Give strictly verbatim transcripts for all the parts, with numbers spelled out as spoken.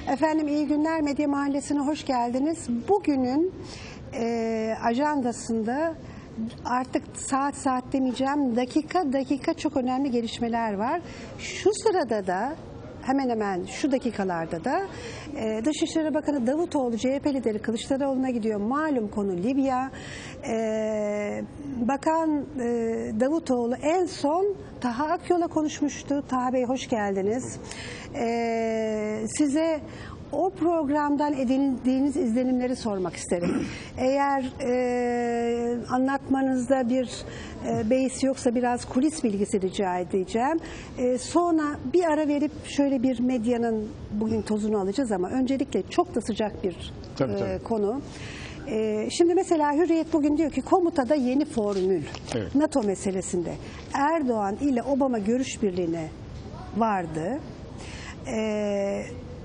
Efendim iyi günler, Medya Mahallesi'ne hoş geldiniz. Bugünün e, ajandasında artık saat saat demeyeceğim, dakika dakika çok önemli gelişmeler var. Şu sırada da hemen hemen şu dakikalarda da e, Dışişleri Bakanı Davutoğlu C H P lideri Kılıçdaroğlu'na gidiyor. Malum konu Libya. E, Bakan e, Davutoğlu en son Taha Akyol'la konuşmuştu. Taha Bey hoş geldiniz. E, size o programdan edindiğiniz izlenimleri sormak isterim. Eğer e, anlatmanızda bir e, beis yoksa biraz kulis bilgisi rica edeceğim. E, sonra bir ara verip şöyle bir medyanın bugün tozunu alacağız ama öncelikle çok da sıcak bir tabii, e, tabii. konu. E, şimdi mesela Hürriyet bugün diyor ki komutada yeni formül. Evet. NATO meselesinde Erdoğan ile Obama görüş birliğine vardı. Eee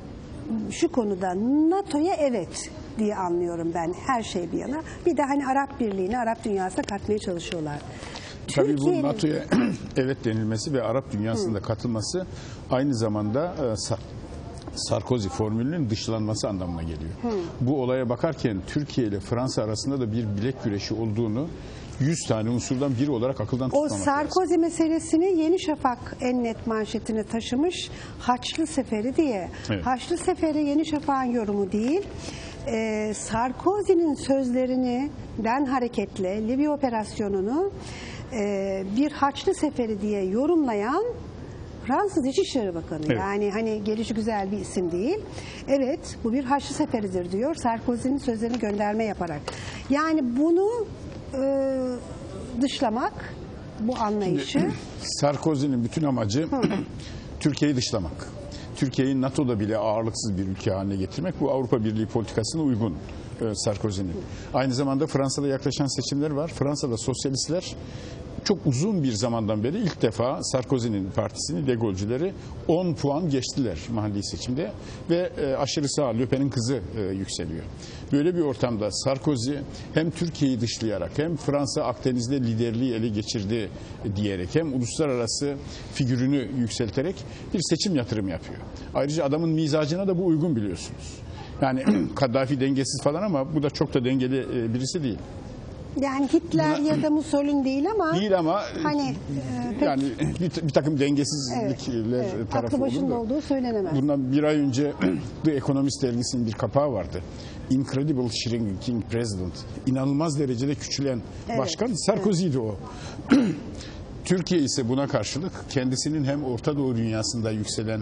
Şu konuda NATO'ya evet diye anlıyorum ben, her şey bir yana. Bir de hani Arap Birliği'ni Arap dünyasına katmaya çalışıyorlar. Tabii bu NATO'ya evet denilmesi ve Arap dünyasında Hı. katılması aynı zamanda e, Sarkozy formülünün dışlanması anlamına geliyor. Hı. Bu olaya bakarken Türkiye ile Fransa arasında da bir bilek güreşi olduğunu yüz tane unsurdan biri olarak akıldan tutmamak lazım. O Sarkozy meselesini Yeni Şafak en net manşetine taşımış, Haçlı Seferi diye. Evet. Haçlı Seferi Yeni Şafak'ın yorumu değil. Ee, Sarkozy'nin sözlerinden hareketle Libya operasyonunu e, bir Haçlı Seferi diye yorumlayan Fransız İçişleri Bakanı. Evet. Yani hani gelişi güzel bir isim değil. Evet, bu bir Haçlı Seferidir diyor Sarkozy'nin sözlerini gönderme yaparak. Yani bunu e, dışlamak, bu anlayışı. Şimdi, Sarkozy'nin bütün amacı Türkiye'yi dışlamak. Türkiye'yi NATO'da bile ağırlıksız bir ülke haline getirmek. Bu Avrupa Birliği politikasına uygun e, Sarkozy'nin. Aynı zamanda Fransa'da yaklaşan seçimler var. Fransa'da sosyalistler çok uzun bir zamandan beri ilk defa Sarkozy'nin partisini, De Gaulle'cileri on puan geçtiler mahalli seçimde ve e, aşırı sağ Le Pen'in kızı e, yükseliyor. Böyle bir ortamda Sarkozy hem Türkiye'yi dışlayarak hem Fransa Akdeniz'de liderliği ele geçirdi diyerek hem uluslararası figürünü yükselterek bir seçim yatırımı yapıyor. Ayrıca adamın mizacına da bu uygun biliyorsunuz. Yani Kaddafi dengesiz falan ama bu da çok da dengeli e, birisi değil. Yani Hitler Buna, ya da Mussolini değil ama değil ama hani e, yani bir, bir takım dengesizlikler evet, evet, tarafı aklı başında oldu. olduğu söylenemez. Bundan bir ay önce The Economist dergisinin bir kapağı vardı. Incredible Shrinking President. İnanılmaz derecede küçülen evet, başkan Sarkozy'ydi evet. o. Türkiye ise buna karşılık kendisinin hem Orta Doğu dünyasında yükselen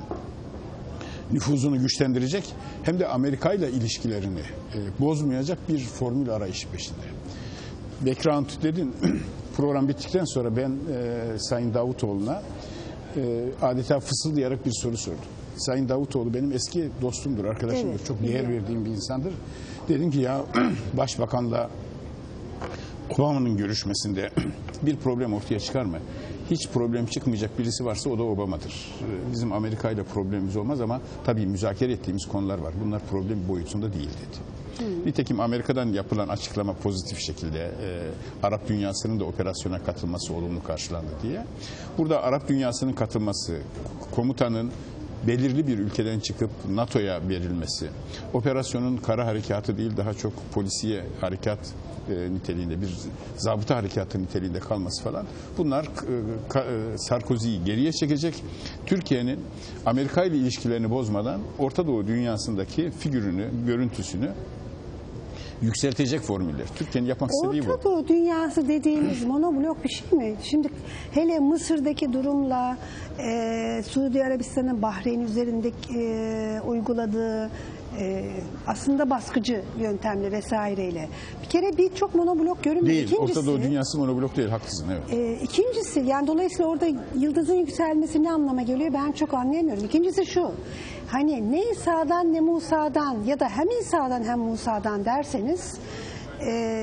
nüfuzunu güçlendirecek hem de Amerika ile ilişkilerini e, bozmayacak bir formül arayışı peşinde. Background dedin, program bittikten sonra ben e, Sayın Davutoğlu'na e, adeta fısıldayarak bir soru sordum. Sayın Davutoğlu benim eski dostumdur, arkadaşımdır, evet, çok değer verdiğim bir insandır. Dedim ki ya Başbakan'la Obama'nın görüşmesinde bir problem ortaya çıkar mı? Hiç problem çıkmayacak birisi varsa o da Obama'dır. Bizim Amerika ile problemimiz olmaz ama tabii müzakere ettiğimiz konular var. Bunlar problem boyutunda değil dedi. Hmm. Nitekim Amerika'dan yapılan açıklama pozitif şekilde e, Arap dünyasının da operasyona katılması olumlu karşılandı diye. Burada Arap dünyasının katılması, komutanın belirli bir ülkeden çıkıp NATO'ya verilmesi, operasyonun kara harekatı değil daha çok polisiye harekat e, niteliğinde, bir zabıta harekatı niteliğinde kalması falan, bunlar e, e, Sarkozy'yi geriye çekecek. Türkiye'nin Amerika ile ilişkilerini bozmadan Orta Doğu dünyasındaki figürünü, görüntüsünü yükseltecek formüller. Türkiye'nin yapmak istediği bu. Orta Doğu dünyası dediğimiz monoblok bir şey mi? Şimdi hele Mısır'daki durumla e, Suudi Arabistan'ın Bahreyn üzerindeki e, uyguladığı e, aslında baskıcı yöntemle vesaireyle bir kere birçok monoblok görünmüyor. Değil. İkincisi, Orta Doğu dünyası monoblok değil. Haklısın. Evet. E, ikincisi yani dolayısıyla orada yıldızın yükselmesi ne anlama geliyor ben çok anlayamıyorum. İkincisi şu. Hani ne İsa'dan ne Musa'dan ya da hem İsa'dan hem Musa'dan derseniz e,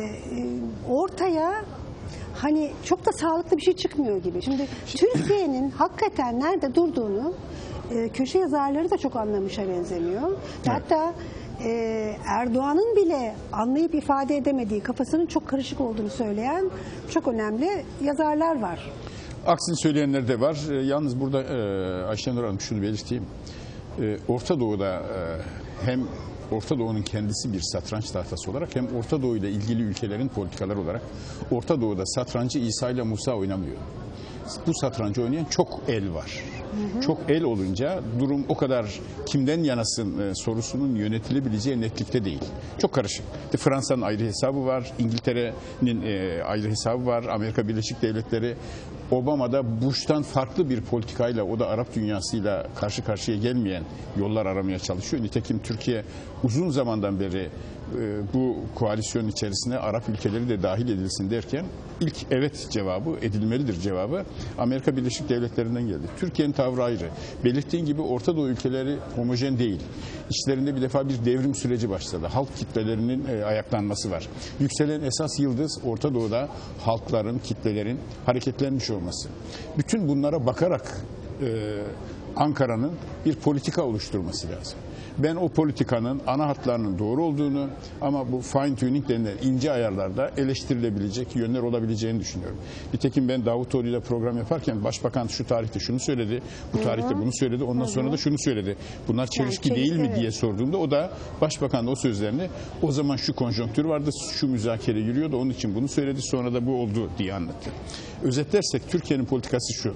ortaya hani çok da sağlıklı bir şey çıkmıyor gibi. Şimdi Türkiye'nin hakikaten nerede durduğunu e, köşe yazarları da çok anlamışa benzemiyor. Evet. Hatta e, Erdoğan'ın bile anlayıp ifade edemediği, kafasının çok karışık olduğunu söyleyen çok önemli yazarlar var. Aksini söyleyenler de var. Yalnız burada Ayşenur Hanım şunu belirteyim. Orta Doğu'da hem Orta Doğu'nun kendisi bir satranç tahtası olarak hem Orta Doğu ile ilgili ülkelerin politikaları olarak Orta Doğu'da satrancı İsa ile Musa oynamıyor. Bu satrancı oynayan çok el var. Hı hı. Çok el olunca durum o kadar kimden yanasın e, sorusunun yönetilebileceği netlikte değil. Çok karışık. İşte Fransa'nın ayrı hesabı var, İngiltere'nin e, ayrı hesabı var, Amerika Birleşik Devletleri. Obama da Bush'tan farklı bir politikayla, o da Arap dünyasıyla karşı karşıya gelmeyen yollar aramaya çalışıyor. Nitekim Türkiye uzun zamandan beri bu koalisyon içerisine Arap ülkeleri de dahil edilsin derken ilk evet cevabı, edilmelidir cevabı Amerika Birleşik Devletleri'nden geldi. Türkiye'nin tavrı ayrı. Belirttiğin gibi Orta Doğu ülkeleri homojen değil. İçlerinde bir defa bir devrim süreci başladı. Halk kitlelerinin ayaklanması var. Yükselen esas yıldız Orta Doğu'da halkların, kitlelerin hareketlenmiş olması. Bütün bunlara bakarak e, Ankara'nın bir politika oluşturması lazım. Ben o politikanın ana hatlarının doğru olduğunu ama bu fine tuning denilen ince ayarlarda eleştirilebilecek yönler olabileceğini düşünüyorum. Nitekim ben Davutoğlu ile program yaparken Başbakan şu tarihte şunu söyledi, bu tarihte bunu söyledi, ondan sonra da şunu söyledi. Bunlar çelişki yani, değil mi evet. diye sorduğumda o da Başbakan da o sözlerini o zaman şu konjonktür vardı, şu müzakere yürüyordu, onun için bunu söyledi, sonra da bu oldu diye anlattı. Özetlersek Türkiye'nin politikası şu.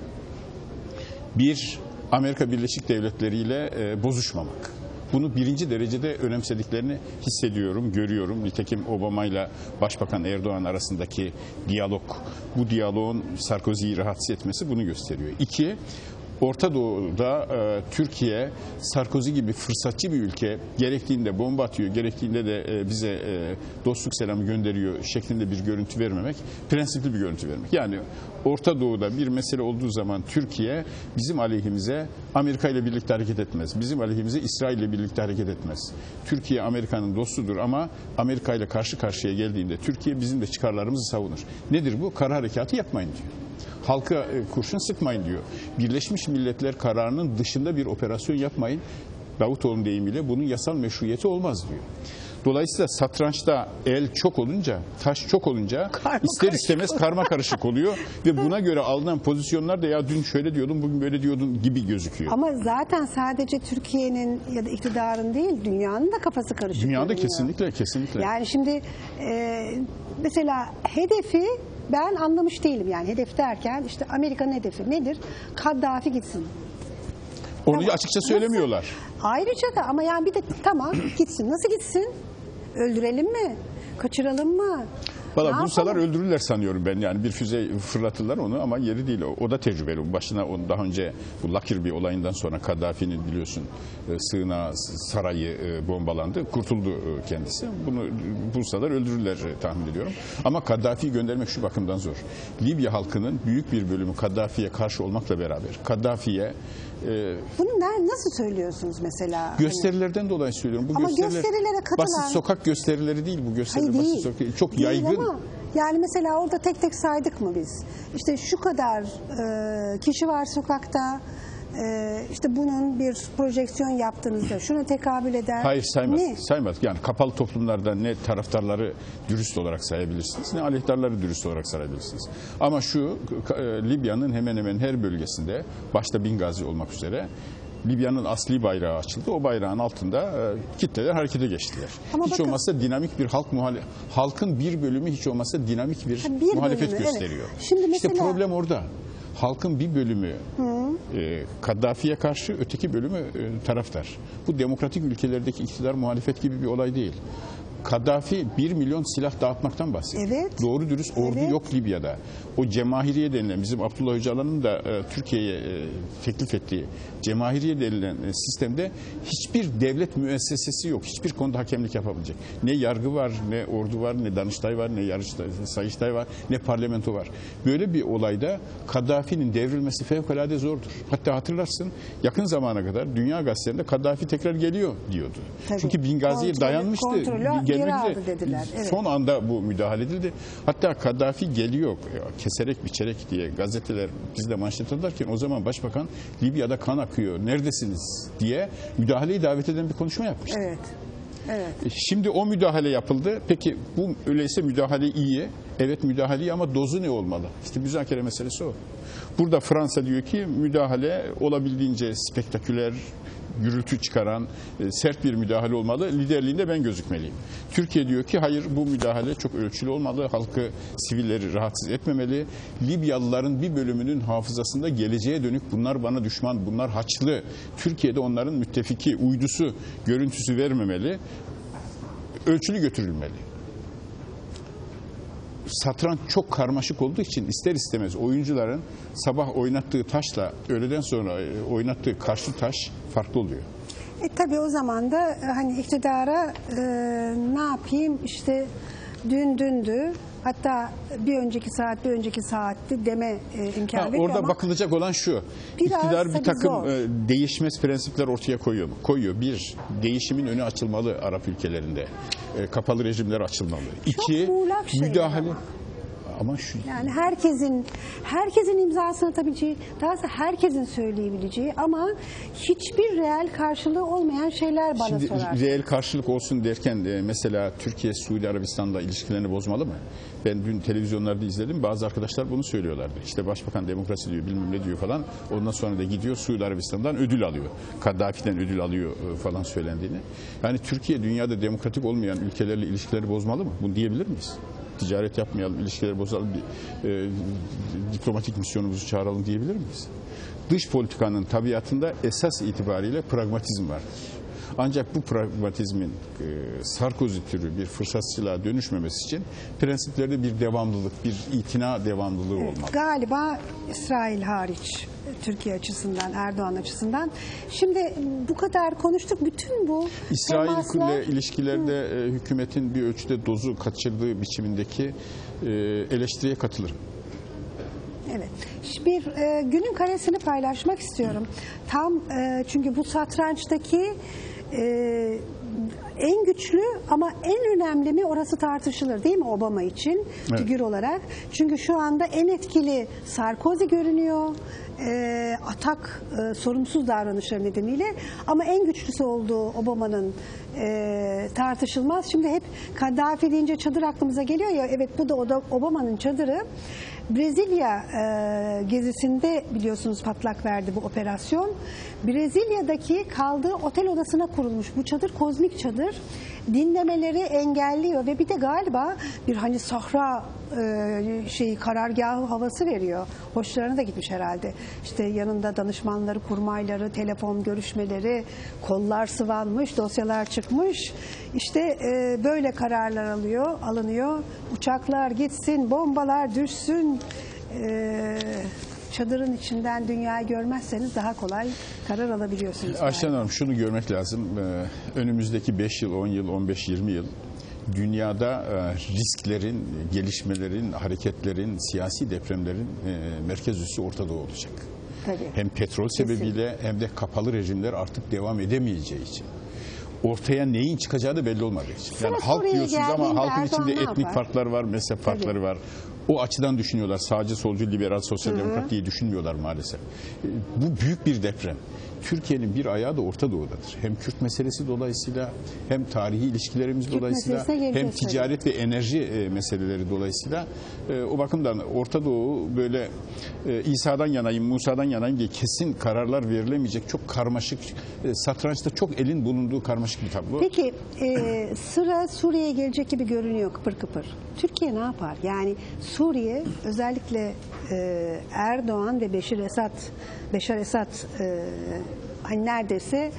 Bir, Amerika Birleşik Devletleri ile e, bozuşmamak. Bunu birinci derecede önemsediklerini hissediyorum, görüyorum. Nitekim Obama ile Başbakan Erdoğan arasındaki diyalog, bu diyaloğun Sarkozy'yi rahatsız etmesi bunu gösteriyor. İki, Orta Doğu'da e, Türkiye, Sarkozy gibi fırsatçı bir ülke, gerektiğinde bomba atıyor, gerektiğinde de e, bize e, dostluk selamı gönderiyor şeklinde bir görüntü vermemek, prensipli bir görüntü vermek. Yani Orta Doğu'da bir mesele olduğu zaman Türkiye bizim aleyhimize Amerika ile birlikte hareket etmez. Bizim aleyhimize İsrail ile birlikte hareket etmez. Türkiye Amerika'nın dostudur ama Amerika ile karşı karşıya geldiğinde Türkiye bizim de çıkarlarımızı savunur. Nedir bu? Kara harekatı yapmayın diyor. Halka kurşun sıkmayın diyor. Birleşmiş Milletler kararının dışında bir operasyon yapmayın. Davutoğlu'nun deyimiyle bunun yasal meşruiyeti olmaz diyor. Dolayısıyla satrançta el çok olunca, taş çok olunca karma ister karışık istemez karma karışık oluyor ve buna göre alınan pozisyonlar da ya dün şöyle diyordun, bugün böyle diyordun gibi gözüküyor. Ama zaten sadece Türkiye'nin ya da iktidarın değil, dünyanın da kafası karışık. Dünyada görünüyor. kesinlikle, kesinlikle. Yani şimdi e, mesela hedefi ben anlamış değilim, yani hedef derken işte Amerika'nın hedefi nedir? Kaddafi gitsin. Onu Tamam. açıkça söylemiyorlar. Nasıl? Ayrıca da ama yani bir de tamam gitsin. Nasıl gitsin? Öldürelim mi? Kaçıralım mı? Valla bulsalar öldürürler sanıyorum ben. Yani bir füze fırlatırlar onu ama yeri değil o. O da tecrübeli. Başına onu daha önce bu Lakirbi olayından sonra Kaddafi'nin biliyorsun sığınağı, sarayı bombalandı. Kurtuldu kendisi. Bunu bulsalar öldürürler tahmin ediyorum. Ama Kaddafi'yi göndermek şu bakımdan zor. Libya halkının büyük bir bölümü Kaddafi'ye karşı olmakla beraber Kaddafi'ye e, bunu ne, nasıl söylüyorsunuz mesela? gösterilerden hani, dolayı söylüyorum. Bu ama gösteriler, gösterilere katılan... basit sokak gösterileri değil bu gösteriler. Hayır, basit değil. sokak, çok değil yaygın. Ama yani mesela orada tek tek saydık mı biz? İşte şu kadar e, kişi var sokakta. e, işte bunun bir projeksiyon yaptığınızda şuna tekabül eder. Hayır saymaz. Ne? Saymaz. Yani kapalı toplumlarda ne taraftarları dürüst olarak sayabilirsiniz ne aleyhtarları dürüst olarak sayabilirsiniz. Ama şu e, Libya'nın hemen hemen her bölgesinde başta Bingazi olmak üzere Libya'nın asli bayrağı açıldı. O bayrağın altında e, kitleler harekete geçtiler. Ama hiç bakın, olmazsa dinamik bir halk muhalefet, halkın bir bölümü hiç olmazsa dinamik bir, bir muhalefet bölümü, gösteriyor. Evet. Şimdi mesela, İşte problem orada. Halkın bir bölümü e, Kaddafi'ye karşı, öteki bölümü e, taraftar. Bu demokratik ülkelerdeki iktidar muhalefet gibi bir olay değil. Kaddafi bir milyon silah dağıtmaktan bahsediyor. Evet. Doğru dürüst ordu Evet. yok Libya'da. O cemahiriye denilen, bizim Abdullah Öcalan'ın da e, Türkiye'ye e, teklif ettiği cemahiriye denilen e, sistemde hiçbir devlet müessesesi yok. Hiçbir konuda hakemlik yapabilecek. Ne yargı var, ne ordu var, ne danıştay var, ne yarıştay, sayıştay var, ne parlamento var. Böyle bir olayda Kaddafi'nin devrilmesi fevkalade zordur. Hatta hatırlarsın yakın zamana kadar dünya gazetelerinde Kaddafi tekrar geliyor diyordu. Tabii. Çünkü Bingazi'ye Kontrolü- dayanmıştı. kontrolü geri Gelmedi aldı de dediler. Evet. son anda bu müdahale edildi. Hatta Kaddafi geliyor keserek biçerek diye gazeteler bizde manşet atarken o zaman başbakan Libya'da kan akıyor neredesiniz diye müdahaleyi davet eden bir konuşma yapmıştı. Evet. Evet. Şimdi o müdahale yapıldı. Peki bu öyleyse müdahale iyi. Evet müdahale iyi ama dozu ne olmalı? İşte müzakere meselesi o. Burada Fransa diyor ki müdahale olabildiğince spektaküler, gürültü çıkaran e, sert bir müdahale olmalı. Liderliğinde ben gözükmeliyim. Türkiye diyor ki hayır, bu müdahale çok ölçülü olmalı. Halkı, sivilleri rahatsız etmemeli. Libyalıların bir bölümünün hafızasında geleceğe dönük bunlar bana düşman, bunlar Haçlı, Türkiye'de onların müttefiki, uydusu görüntüsü vermemeli. Ölçülü götürülmeli. Satranç çok karmaşık olduğu için ister istemez oyuncuların sabah oynattığı taşla öğleden sonra oynattığı karşı taş farklı oluyor. E tabii o zaman da e, hani iktidara e, ne yapayım işte dün dündü, hatta bir önceki saat bir önceki saatti deme e, imkanı Ha, veriyor orada ama bakılacak olan şu. biraz İktidar bir tabii takım zor. e, değişmez prensipler ortaya koyuyor mu? Koyuyor. Bir, değişimin önü açılmalı Arap ülkelerinde. E, kapalı rejimler açılmalı. İki, muğlak şeyler müdahale. ama. Ama şu Yani herkesin herkesin imzasını atabileceği, daha doğrusu herkesin söyleyebileceği ama hiçbir reel karşılığı olmayan şeyler bana Şimdi sorar. reel karşılık olsun derken e, mesela Türkiye Suudi Arabistan'la ilişkilerini bozmalı mı? Ben dün televizyonlarda izledim. Bazı arkadaşlar bunu söylüyorlardı. İşte başbakan demokrasi diyor, bilmem ne diyor falan. Ondan sonra da gidiyor Suudi Arabistan'dan ödül alıyor. Kaddafi'den ödül alıyor e, falan söylendiğini. Yani Türkiye dünyada demokratik olmayan ülkelerle ilişkileri bozmalı mı? Bunu diyebilir miyiz? Ticaret yapmayalım, ilişkileri bozalım, bir, e, diplomatik misyonumuzu çağıralım diyebilir miyiz? Dış politikanın tabiatında esas itibariyle pragmatizm vardır. Ancak bu pragmatizmin e, Sarkozy türü bir fırsatçılığa dönüşmemesi için prensiplerde bir devamlılık, bir itina devamlılığı olmalı. Galiba İsrail hariç, Türkiye açısından, Erdoğan açısından. Şimdi bu kadar konuştuk. Bütün bu İsrail temaslar... ile ilişkilerde e, hükümetin bir ölçüde dozu kaçırdığı biçimindeki e, eleştiriye katılırım. Evet. Bir e, günün karesini paylaşmak istiyorum. Tam e, çünkü bu satrançtaki e, en güçlü ama en önemli mi orası tartışılır değil mi Obama için Evet. figür olarak? Çünkü şu anda en etkili Sarkozy görünüyor. E, atak e, sorumsuz davranışları nedeniyle, ama en güçlüsü olduğu Obama'nın e, tartışılmaz. Şimdi hep Kaddafi deyince çadır aklımıza geliyor ya, evet bu da o da Obama'nın çadırı. Brezilya e, gezisinde biliyorsunuz patlak verdi bu operasyon. Brezilya'daki kaldığı otel odasına kurulmuş bu çadır, kozmik çadır. Dinlemeleri engelliyor ve bir de galiba bir hani sahra e, şeyi karargahı havası veriyor. Hoşlarına da gitmiş herhalde. İşte yanında danışmanları, kurmayları, telefon görüşmeleri, kollar sıvanmış, dosyalar çıkmış. İşte e, böyle kararlar alıyor, alınıyor. Uçaklar gitsin, bombalar düşsün. E, çadırın içinden dünyayı görmezseniz daha kolay karar alabiliyorsunuz. Ayşen Hanım, şunu görmek lazım. Ee, önümüzdeki beş yıl, on yıl, on beş yirmi yıl dünyada e, risklerin, gelişmelerin, hareketlerin, siyasi depremlerin e, merkez üssü Orta Doğu olacak. Tabii. Hem petrol sebebiyle hem de kapalı rejimler artık devam edemeyeceği için. Ortaya neyin çıkacağı da belli olmadığı için. Yani Sıra halk Suriye diyorsunuz ama geldiğinde halkın Erdoğan içinde ne etnik yapar? farklar var, mezhep farkları var. O açıdan düşünüyorlar. Sağcı, solcu, liberal, sosyal demokrat diye düşünmüyorlar maalesef. Bu büyük bir deprem. Türkiye'nin bir ayağı da Orta Doğu'dadır. Hem Kürt meselesi dolayısıyla, hem tarihi ilişkilerimiz Kürt dolayısıyla, meselesine hem geleceğiz ticaret ve enerji e, meseleleri dolayısıyla e, o bakımdan Orta Doğu böyle e, İsa'dan yanayım, Musa'dan yanayım diye kesin kararlar verilemeyecek çok karmaşık, e, satrançta çok elin bulunduğu karmaşık bir tablo. Peki e, sıra Suriye'ye gelecek gibi görünüyor kıpır kıpır. Türkiye ne yapar? Yani Suriye özellikle e, Erdoğan ve Beşir Esad, Beşar Esad e, hani neredeyse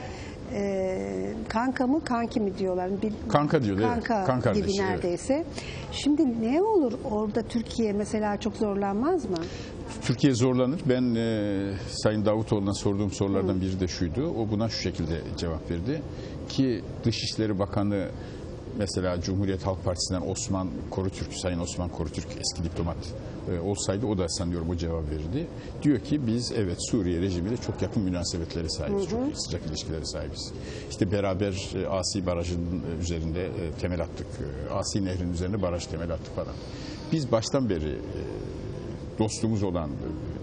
e, kanka mı kanki mi diyorlar? Bir, Kanka diyor, evet. kanka Kan kardeşi, gibi evet. neredeyse. Şimdi ne olur orada, Türkiye mesela çok zorlanmaz mı? Türkiye zorlanır. Ben e, Sayın Davutoğlu'na sorduğum sorulardan biri de şuydu. O buna şu şekilde cevap verdi. Ki Dışişleri Bakanı mesela Cumhuriyet Halk Partisi'nden Osman Korutürk, Sayın Osman Korutürk eski diplomat e, olsaydı o da sanıyorum o cevap verirdi. Diyor ki biz evet Suriye rejimiyle çok yakın münasebetleri sahibiz, çok sıcak ilişkileri sahibiz. İşte beraber e, Asi Barajı'nın üzerinde e, temel attık, e, Asi Nehri'nin üzerinde baraj temel attık falan. Biz baştan beri e, dostumuz olan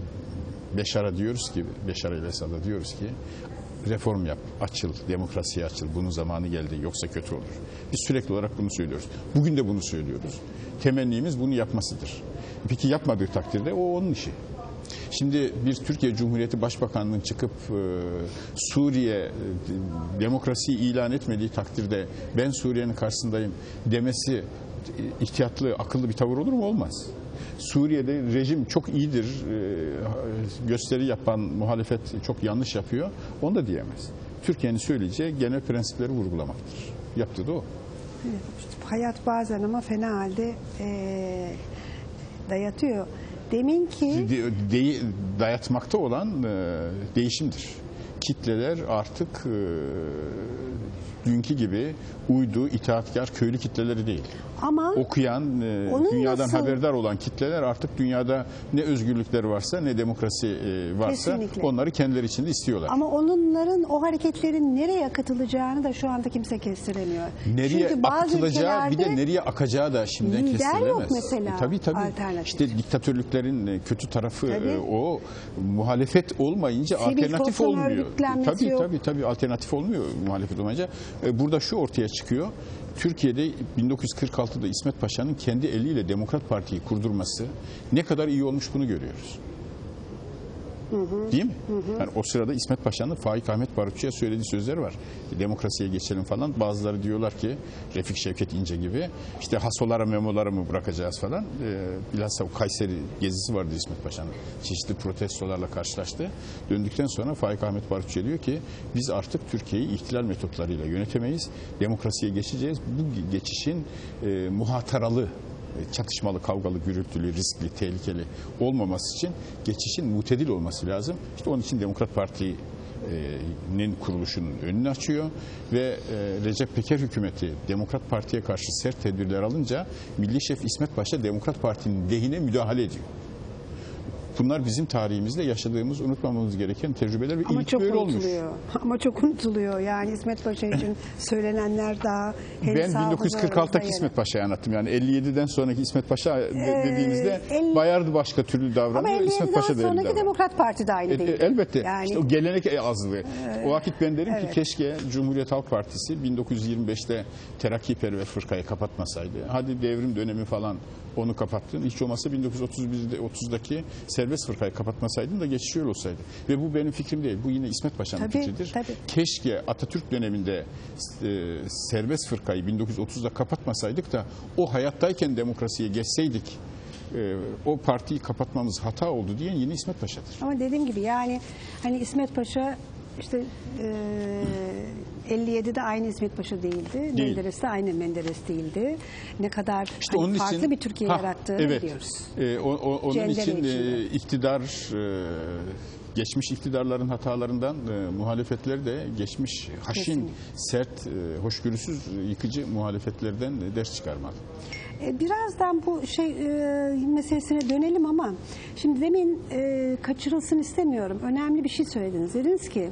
e, Beşar'a diyoruz ki, Beşar el-Esad'a diyoruz ki reform yap, açıl, demokrasiye açıl, bunun zamanı geldi yoksa kötü olur. Biz sürekli olarak bunu söylüyoruz. Bugün de bunu söylüyoruz. Temennimiz bunu yapmasıdır. Peki yapmadığı takdirde o onun işi. Şimdi bir Türkiye Cumhuriyeti Başbakanı'nın çıkıp e, Suriye e, demokrasiyi ilan etmediği takdirde ben Suriye'nin karşısındayım demesi e, ihtiyatlı, akıllı bir tavır olur mu? Olmaz. Suriye'de rejim çok iyidir, e, gösteri yapan muhalefet çok yanlış yapıyor, onu da diyemez. Türkiye'nin söyleyeceği genel prensipleri vurgulamaktır. Yaptığı da o. Evet, işte hayat bazen ama fena halde e, dayatıyor. Deminki De, de, dayatmakta olan e, değişimdir. Kitleler artık e, dünkü gibi uydu, itaatkar, köylü kitleleri değil. ama Okuyan, e, Onun dünyadan nasıl- haberdar olan kitleler artık dünyada ne özgürlükler varsa ne demokrasi e, varsa Kesinlikle. onları kendileri içinde istiyorlar. ama onların o hareketlerin nereye katılacağını da şu anda kimse kestiremiyor. Nereye Çünkü bazı akıtılacağı bir de ülkelerde nereye akacağı da şimdiden lider kestirilemez. yok mesela, E, tabii tabii. alternatif. İşte diktatörlüklerin e, kötü tarafı Tabii. e, o muhalefet olmayınca Sivil alternatif toplum olmuyor. örgütlenmesi Tabii yok. tabii tabii alternatif olmuyor muhalefet olmayınca. E, Burada şu ortaya çıkıyor. Türkiye'de bin dokuz yüz kırk altıda İsmet Paşa'nın kendi eliyle Demokrat Parti'yi kurdurması ne kadar iyi olmuş bunu görüyoruz. Değil mi? Yani o sırada İsmet Paşa'nın Faik Ahmet Barutçu'ya söylediği sözler var. Demokrasiye geçelim falan. Bazıları diyorlar ki Refik Şevket İnce gibi işte hasolara memolara mı bırakacağız falan. Ee, bilhassa o Kayseri gezisi vardı İsmet Paşa'nın. Çeşitli protestolarla karşılaştı. Döndükten sonra Faik Ahmet Barutçu diyor ki biz artık Türkiye'yi ihtilal metotlarıyla yönetemeyiz. Demokrasiye geçeceğiz. Bu geçişin e, muhataralı, çatışmalı, kavgalı, gürültülü, riskli, tehlikeli olmaması için geçişin mutedil olması lazım. İşte onun için Demokrat Parti'nin kuruluşunun önünü açıyor ve e, Recep Peker hükümeti Demokrat Parti'ye karşı sert tedbirler alınca Milli Şef İsmet Paşa Demokrat Parti'nin lehine müdahale ediyor. Bunlar bizim tarihimizde yaşadığımız, unutmamamız gereken tecrübeler ve ama ilk çok böyle olmuş. unutuluyor. Ama çok unutuluyor. Yani İsmet Paşa için söylenenler daha henüz Ben bin dokuz yüz kırk altıdaki hafızalarımızda İsmet Paşa'yı anlattım. Yani elli yediden sonraki İsmet Paşa de- Ee, dediğinizde elli Bayardı başka türlü Ama davranıyor. İsmet elli yediden Paşa da öyle sonraki davranıyor. Demokrat Parti de aynı E, değil. e, Elbette. Yani İşte o gelenek azlığı. O vakit ben derim Evet. ki keşke Cumhuriyet Halk Partisi bin dokuz yüz yirmi beşte terakkiperver fırkayı kapatmasaydı. Hadi devrim dönemi falan onu kapattın. Hiç olmazsa bin dokuz yüz otuz birde otuzdaki serbest fırkayı kapatmasaydın da geçiş öyle olsaydı. Ve bu benim fikrim değil. Bu yine İsmet Paşa'nın Tabii, fikridir. tabii. Keşke Atatürk döneminde e, serbest fırkayı bin dokuz yüz otuzda kapatmasaydık da o hayattayken demokrasiye geçseydik. e, o partiyi kapatmamız hata oldu diyen yine İsmet Paşa'dır. ama dediğim gibi yani hani İsmet Paşa işte e, elli yedide aynı İsmet Paşa değildi. Değil. Menderes de aynı Menderes değildi. Ne kadar İşte hani onun farklı için bir Türkiye Ha, yarattığını evet. biliyoruz. Ee, o, o- onun Cendere için içinde. e, iktidar e, geçmiş iktidarların hatalarından e, muhalefetler de geçmiş haşin, Kesinlikle. sert, e, hoşgörüsüz, yıkıcı muhalefetlerden e, ders çıkarmalı. E, Birazdan bu şey e, meselesine dönelim ama şimdi demin e, kaçırılsın istemiyorum. Önemli bir şey söylediniz. Dediniz ki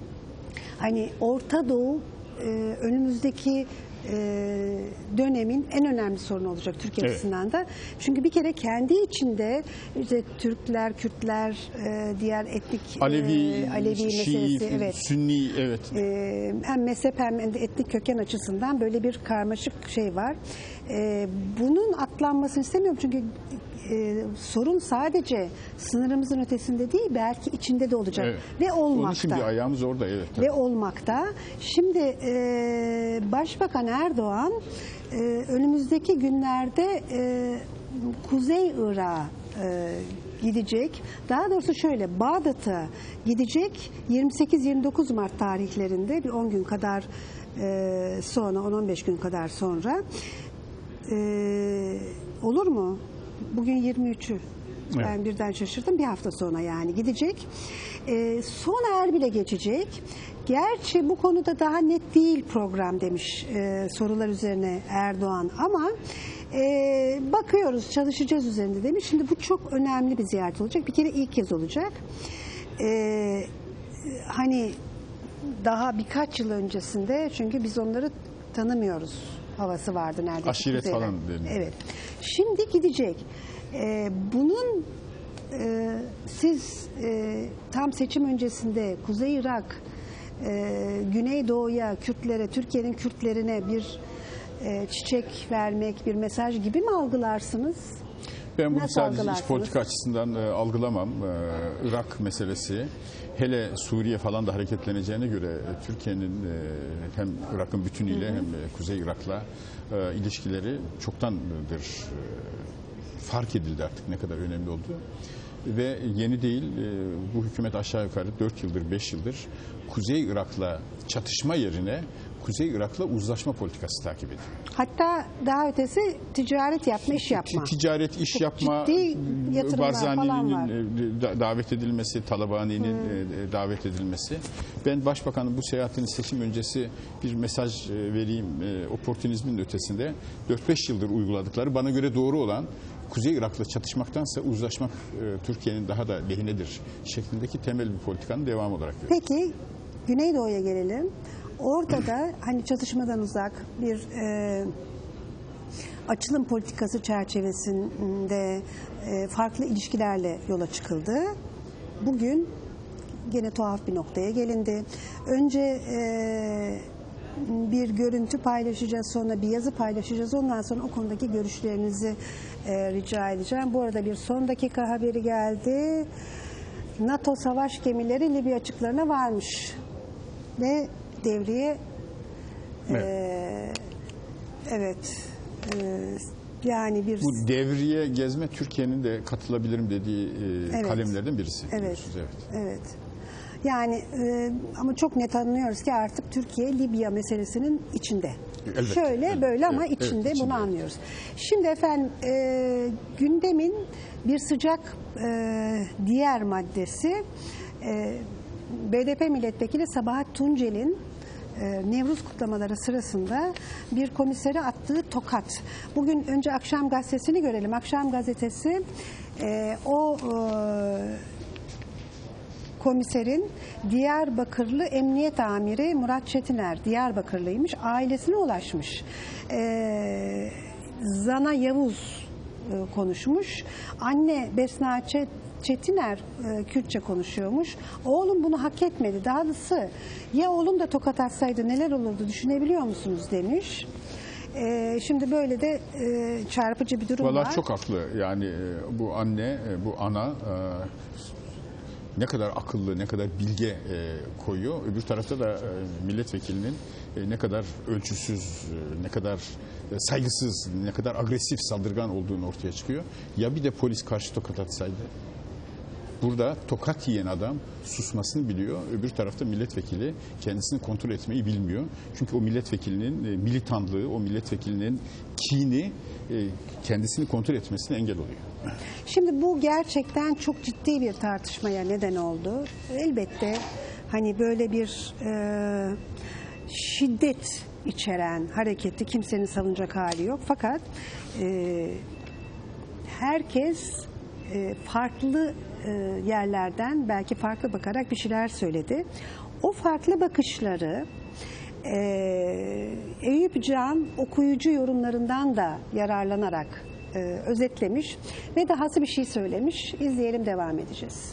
hani Orta Doğu e, önümüzdeki e, dönemin en önemli sorunu olacak Türkiye Evet. açısından da. Çünkü bir kere kendi içinde işte Türkler, Kürtler, e, diğer etnik Alevi, e, Alevi Şii, meselesi, evet. Sünni, evet. Ee, hem mezhep hem de etnik köken açısından böyle bir karmaşık şey var. Ee, bunun atlanmasını istemiyorum çünkü e, sorun sadece sınırımızın ötesinde değil belki içinde de olacak Evet. ve Onun için olmakta. bir ayağımız orada, evet. tabii. Ve olmakta. Şimdi e, Başbakan Erdoğan e, önümüzdeki günlerde e, Kuzey Irak'a e, gidecek. Daha doğrusu şöyle Bağdat'a gidecek yirmi sekiz yirmi dokuz Mart tarihlerinde bir on gün kadar e, sonra on on beş gün kadar sonra e, olur mu? Bugün yirmi üçü. Ben Evet. birden şaşırdım. Bir hafta sonra yani gidecek. E, sonra Erbil'e geçecek. Gerçi bu konuda daha net değil program demiş e, sorular üzerine Erdoğan ama e, bakıyoruz çalışacağız üzerinde demiş. Şimdi bu çok önemli bir ziyaret olacak. Bir kere ilk kez olacak. E, hani daha birkaç yıl öncesinde çünkü biz onları tanımıyoruz havası vardı neredeyse. Aşiret kuzeyden. falan deniyor. Evet. Şimdi gidecek. Ee, bunun e, siz e, tam seçim öncesinde Kuzey Irak, e, Güneydoğu'ya, Kürtlere, Türkiye'nin Kürtlerine bir e, çiçek vermek, bir mesaj gibi mi algılarsınız? Ben bunu Nasıl sadece iç algılarsınız? politika açısından e, algılamam. E, Irak meselesi, hele Suriye falan da hareketleneceğine göre e, Türkiye'nin e, hem Irak'ın bütünüyle hem e, Kuzey Irak'la e, ilişkileri çoktandır e, fark edildi artık ne kadar önemli olduğu. Ve yeni değil, e, bu hükümet aşağı yukarı dört yıldır, beş yıldır Kuzey Irak'la çatışma yerine Kuzey Irak'la uzlaşma politikası takip ediyor. Hatta daha ötesi ticaret yapma, iş yapma. Ticaret, iş Çok yapma, ciddi yatırımlar falan var. Barzani'nin e, davet edilmesi, Talabani'nin hmm. davet edilmesi. Ben Başbakanın bu seyahatini seçim öncesi bir mesaj vereyim, oportunizmin ötesinde dört beş yıldır uyguladıkları, bana göre doğru olan, Kuzey Irak'la çatışmaktansa uzlaşmak Türkiye'nin daha da lehinedir şeklindeki temel bir politikanın devamı olarak görüyorum. Peki Güneydoğu'ya gelelim. Orada da hani çatışmadan uzak bir e, açılım politikası çerçevesinde e, farklı ilişkilerle yola çıkıldı. Bugün gene tuhaf bir noktaya gelindi. Önce e, bir görüntü paylaşacağız, sonra bir yazı paylaşacağız. Ondan sonra o konudaki görüşlerinizi e, rica edeceğim. Bu arada bir son dakika haberi geldi. NATO savaş gemileri Libya açıklarına varmış ve devriye evet, e, evet e, yani bir bu devriye gezme Türkiye'nin de katılabilirim dediği e, evet, kalemlerden birisi. Evet, evet. evet. Yani e, ama çok net anlıyoruz ki artık Türkiye Libya meselesinin içinde. Elbette, Şöyle elbette, böyle ama evet, içinde, evet, içinde. bunu anlıyoruz. Şimdi efendim e, gündemin bir sıcak e, diğer maddesi e, B D P milletvekili Sabahat Tuncel'in e, Nevruz kutlamaları sırasında bir komisere attığı tokat. Bugün önce Akşam Gazetesi'ni görelim. Akşam Gazetesi e, o e, komiserin Diyarbakırlı Emniyet Amiri Murat Çetiner, Diyarbakırlıymış, ailesine ulaşmış. Ee, Zana Yavuz e, konuşmuş. Anne Besna Çetiner e, Kürtçe konuşuyormuş. Oğlum bunu hak etmedi. Dahası ya oğlum da tokat atsaydı neler olurdu düşünebiliyor musunuz demiş. Ee, şimdi böyle de e, çarpıcı bir durum Vallahi var. çok haklı. Yani e, bu anne, e, bu ana e, ne kadar akıllı, ne kadar bilge e, koyuyor. Öbür tarafta da e, milletvekilinin e, ne kadar ölçüsüz, e, ne kadar e, saygısız, ne kadar agresif, saldırgan olduğunu ortaya çıkıyor. Ya bir de polis karşı tokat atsaydı? Burada tokat yiyen adam susmasını biliyor. Öbür tarafta milletvekili kendisini kontrol etmeyi bilmiyor. Çünkü o milletvekilinin e, militanlığı, o milletvekilinin kini e, kendisini kontrol etmesine engel oluyor. Şimdi bu gerçekten çok ciddi bir tartışmaya neden oldu. Elbette hani böyle bir e, şiddet içeren hareketi kimsenin savunacak hali yok. Fakat e, herkes e, farklı e, yerlerden belki farklı bakarak bir şeyler söyledi. O farklı bakışları e, Eyüp Can okuyucu yorumlarından da yararlanarak e, özetlemiş ve dahası bir şey söylemiş. İzleyelim, devam edeceğiz.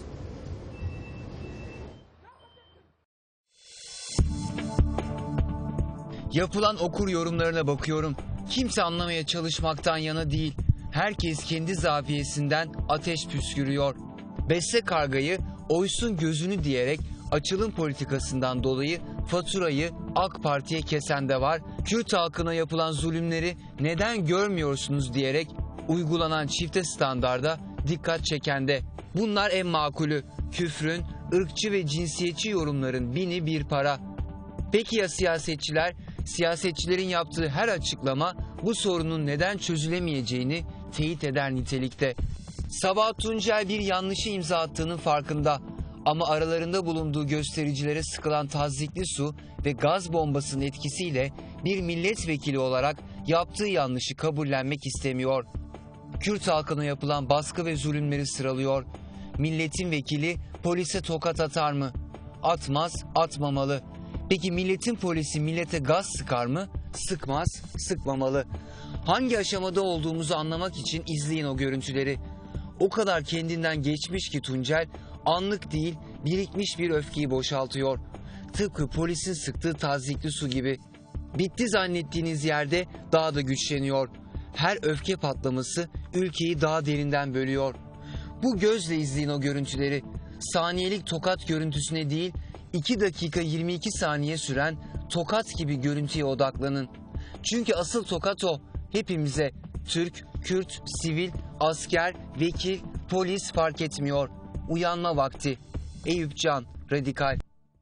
Yapılan okur yorumlarına bakıyorum. Kimse anlamaya çalışmaktan yana değil. Herkes kendi zaviyesinden ateş püskürüyor. Besle kargayı oysun gözünü diyerek açılım politikasından dolayı faturayı AK Parti'ye kesen de var. Kürt halkına yapılan zulümleri neden görmüyorsunuz diyerek uygulanan çifte standarda dikkat çeken de. Bunlar en makulü. Küfrün, ırkçı ve cinsiyetçi yorumların bini bir para. Peki ya siyasetçiler? Siyasetçilerin yaptığı her açıklama bu sorunun neden çözülemeyeceğini teyit eder nitelikte. Sabahat Tuncel bir yanlışı imza attığının farkında. Ama aralarında bulunduğu göstericilere sıkılan tazyikli su ve gaz bombasının etkisiyle bir milletvekili olarak yaptığı yanlışı kabullenmek istemiyor. Kürt halkına yapılan baskı ve zulümleri sıralıyor. Milletin vekili polise tokat atar mı? Atmaz, atmamalı. Peki milletin polisi millete gaz sıkar mı? Sıkmaz, sıkmamalı. Hangi aşamada olduğumuzu anlamak için izleyin o görüntüleri. O kadar kendinden geçmiş ki Tuncel, anlık değil birikmiş bir öfkeyi boşaltıyor. Tıpkı polisin sıktığı tazyikli su gibi. Bitti zannettiğiniz yerde daha da güçleniyor. her öfke patlaması ülkeyi daha derinden bölüyor. Bu gözle izleyin o görüntüleri. Saniyelik tokat görüntüsüne değil, iki dakika yirmi iki saniye süren tokat gibi görüntüye odaklanın. Çünkü asıl tokat o. Hepimize, Türk, Kürt, sivil, asker, vekil, polis fark etmiyor. Uyanma vakti. Eyüp Can, Radikal.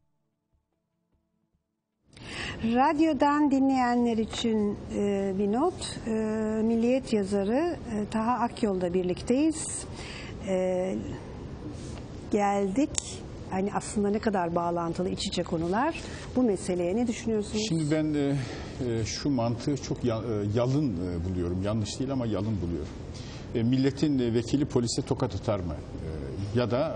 Radyodan dinleyenler için e, bir not. E, Milliyet yazarı e, Taha Akyol'da birlikteyiz. E, geldik. Hani aslında ne kadar bağlantılı iç içe konular. Bu meseleye ne düşünüyorsunuz? Şimdi ben e, e, şu mantığı çok ya, e, yalın e, buluyorum. Yanlış değil ama yalın buluyorum. E, milletin e, vekili polise tokat atar mı? E, ya da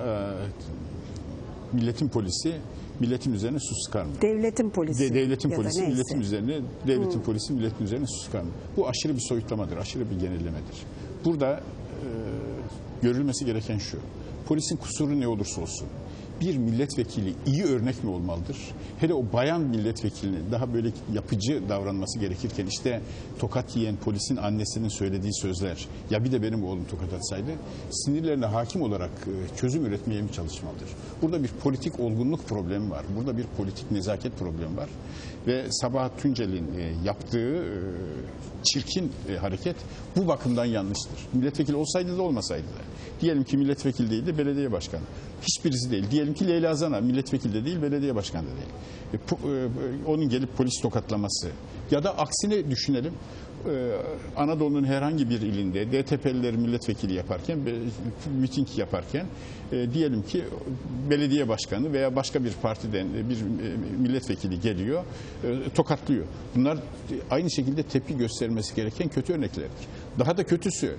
e, milletin polisi milletin üzerine su sıkar mı? Devletin polisi. De, devletin ya da polisi neyse. milletin üzerine, devletin hmm. polisi milletin üzerine su sıkar mı? Bu aşırı bir soyutlamadır, aşırı bir genellemedir. Burada e, görülmesi gereken şu. Polisin kusuru ne olursa olsun bir milletvekili iyi örnek mi olmalıdır? Hele o bayan milletvekilinin daha böyle yapıcı davranması gerekirken işte tokat yiyen polisin annesinin söylediği sözler, ya bir de benim oğlum tokat atsaydı, sinirlerine hakim olarak çözüm üretmeye mi çalışmalıdır? Burada bir politik olgunluk problemi var. Burada bir politik nezaket problemi var. Ve Sabahat Tuncel'in yaptığı çirkin hareket bu bakımdan yanlıştır. Milletvekili olsaydı da olmasaydı da. Diyelim ki milletvekili değil de belediye başkanı. Hiçbirisi değil. Diyelim ki Leyla Zana milletvekili de değil, belediye başkanı da değil. E, po, e, onun gelip polis tokatlaması ya da aksine düşünelim. E, Anadolu'nun herhangi bir ilinde D T P'lileri milletvekili yaparken, miting yaparken e, diyelim ki belediye başkanı veya başka bir partiden bir e, milletvekili geliyor, e, tokatlıyor. Bunlar aynı şekilde tepki göstermesi gereken kötü örneklerdir. Daha da kötüsü,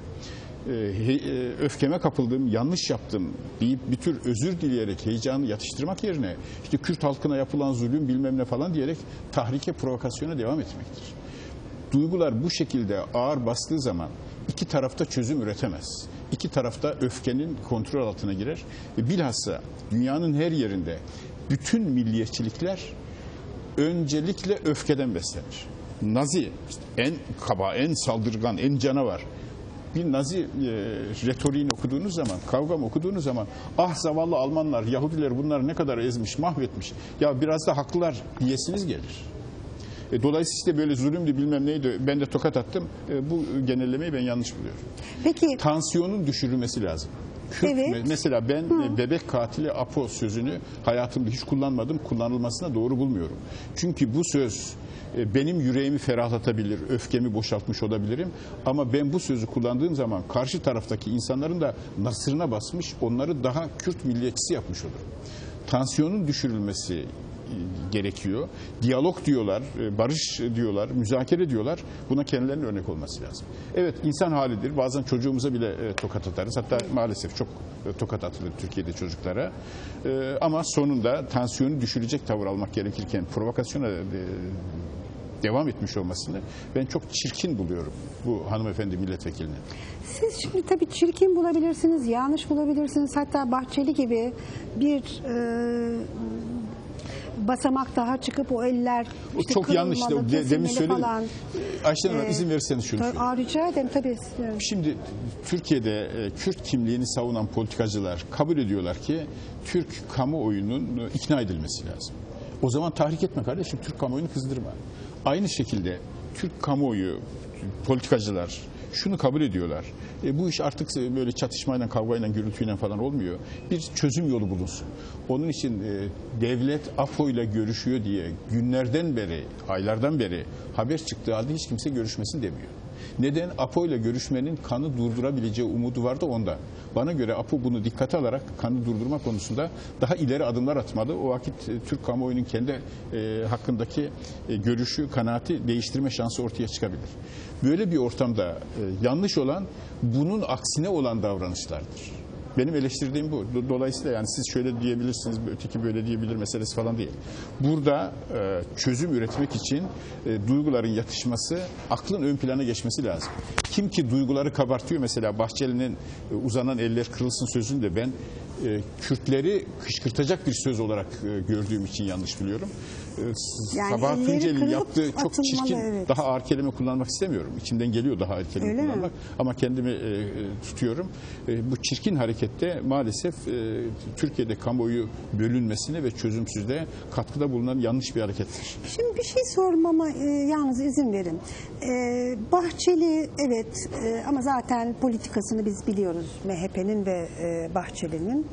öfkeme kapıldım, yanlış yaptım deyip bir tür özür dileyerek heyecanı yatıştırmak yerine işte Kürt halkına yapılan zulüm bilmem ne falan diyerek tahrike, provokasyona devam etmektir. Duygular bu şekilde ağır bastığı zaman iki tarafta çözüm üretemez. İki tarafta öfkenin kontrol altına girer ve bilhassa dünyanın her yerinde bütün milliyetçilikler öncelikle öfkeden beslenir. Nazi işte en kaba, en saldırgan, en canavar bir Nazi e, retoriğini okuduğunuz zaman, kavgam okuduğunuz zaman, ah zavallı Almanlar, Yahudiler bunlar ne kadar ezmiş, mahvetmiş. Ya biraz da haklılar diyesiniz gelir. E, dolayısıyla işte böyle zulümdü bilmem neydi, ben de tokat attım. E, bu genellemeyi ben yanlış buluyorum. Peki. Tansiyonun düşürülmesi lazım. Kürt, evet. Mesela ben Hı. bebek katili Apo sözünü hayatımda hiç kullanmadım, kullanılmasına doğru bulmuyorum. Çünkü bu söz benim yüreğimi ferahlatabilir, öfkemi boşaltmış olabilirim. Ama ben bu sözü kullandığım zaman karşı taraftaki insanların da nasırına basmış, onları daha Kürt milliyetçisi yapmış olurum. Tansiyonun düşürülmesi gerekiyor. Diyalog diyorlar, barış diyorlar, müzakere diyorlar. Buna kendilerine örnek olması lazım. Evet, insan halidir. Bazen çocuğumuza bile tokat atarız. Hatta maalesef çok tokat atılır Türkiye'de çocuklara. Ama sonunda tansiyonu düşürecek tavır almak gerekirken provokasyona devam etmiş olmasını ben çok çirkin buluyorum bu hanımefendi milletvekilinin. Siz şimdi tabii çirkin bulabilirsiniz, yanlış bulabilirsiniz. Hatta Bahçeli gibi bir e, basamak daha çıkıp o eller işte çok yanlış. De, demin söyledim. Falan. Ayşen Hanım ee, izin verirseniz şunu söyleyeyim. Aa, rica ederim tabii. Şimdi Türkiye'de e, Kürt kimliğini savunan politikacılar kabul ediyorlar ki Türk kamuoyunun ikna edilmesi lazım. O zaman tahrik etme kardeşim, Türk kamuoyunu kızdırma. Aynı şekilde Türk kamuoyu, politikacılar şunu kabul ediyorlar. E, bu iş artık böyle çatışmayla, kavgayla, gürültüyle falan olmuyor. Bir çözüm yolu bulunsun. Onun için e, devlet Apo ile görüşüyor diye günlerden beri, aylardan beri haber çıktığı halde hiç kimse görüşmesin demiyor. Neden? Apo ile görüşmenin kanı durdurabileceği umudu vardı onda. Bana göre Apo bunu dikkate alarak kanı durdurma konusunda daha ileri adımlar atmalı. O vakit e, Türk kamuoyunun kendi e, hakkındaki e, görüşü, kanaati değiştirme şansı ortaya çıkabilir. Böyle bir ortamda e, yanlış olan bunun aksine olan davranışlardır. Benim eleştirdiğim bu. Dolayısıyla yani siz şöyle diyebilirsiniz, öteki böyle diyebilir meselesi falan değil. Burada e, çözüm üretmek için e, duyguların yatışması, aklın ön plana geçmesi lazım. Kim ki duyguları kabartıyor, mesela Bahçeli'nin e, uzanan eller kırılsın sözünü de ben e, Kürtleri kışkırtacak bir söz olarak e, gördüğüm için yanlış biliyorum. E, Yani Sabahat elleri Tuncel'in kırılıp yaptığı çok atılmalı, çirkin, evet. daha ağır kelime kullanmak istemiyorum. İçimden geliyor daha ağır kelime Öyle mi? kullanmak. Ama kendimi e, tutuyorum. E, bu çirkin harekette maalesef e, Türkiye'de kamuoyu bölünmesine ve çözümsüzlüğe katkıda bulunan yanlış bir harekettir. Şimdi bir şey sormama e, yalnız izin verin. E, Bahçeli evet e, ama zaten politikasını biz biliyoruz M H P'nin ve e, Bahçeli'nin.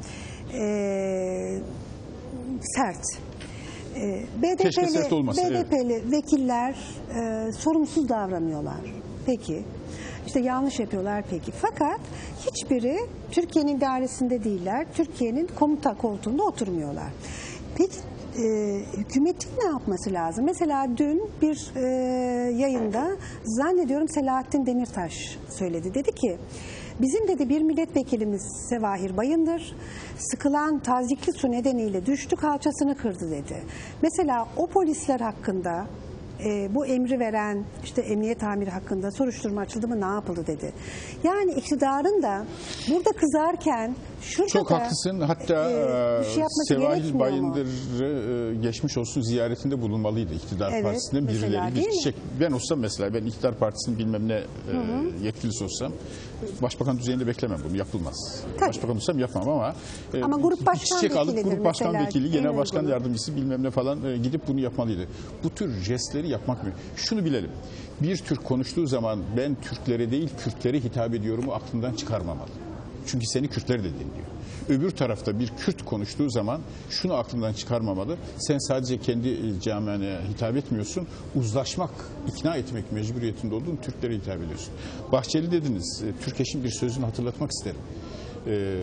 E, sert. E, Keşke sert olmasa, B D evet. P'li vekiller e, sorumsuz davranıyorlar. Peki. İşte yanlış yapıyorlar peki. Fakat hiçbiri Türkiye'nin idaresinde değiller. Türkiye'nin komuta koltuğunda oturmuyorlar. Peki e, hükümetin ne yapması lazım? Mesela dün bir e, yayında zannediyorum Selahattin Demirtaş söyledi. Dedi ki bizim dedi bir milletvekilimiz Sevahir Bayındır sıkılan tazikli su nedeniyle düştü kalçasını kırdı dedi. Mesela o polisler hakkında e, bu emri veren işte emniyet amiri hakkında soruşturma açıldı mı ne yapıldı dedi. Yani iktidarın da burada kızarken şurada Çok da, haklısın. Hatta e, bir şey yapması Sevahir gerekmiyor mu? Bayındır'ı e, geçmiş olsun ziyaretinde bulunmalıydı iktidar Evet, partisinden mesela, birileri. Bir değil mi? çiçek. Ben olsam mesela ben iktidar partisinin bilmem ne e, yetkilisi olsam başbakan düzeyinde beklemem bunu yapılmaz. Tabii. Başbakan olsam yapmam ama, e, Ama grup bir başkan çiçek alıp vekilidir grup başkan mesela, vekili, en genel başkan uygunu. yardımcısı bilmem ne falan e, gidip bunu yapmalıydı. Bu tür jestleri yapmak mı? Şunu bilelim. Bir Türk konuştuğu zaman ben Türklere değil Kürtlere hitap ediyorumu aklından çıkarmamalı. Çünkü seni Kürtler de dinliyor. Öbür tarafta bir Kürt konuştuğu zaman şunu aklından çıkarmamalı. Sen sadece kendi camiana hitap etmiyorsun. Uzlaşmak, ikna etmek mecburiyetinde olduğun Türklere hitap ediyorsun. Bahçeli dediniz. Türkeş'in bir sözünü hatırlatmak isterim. Ee,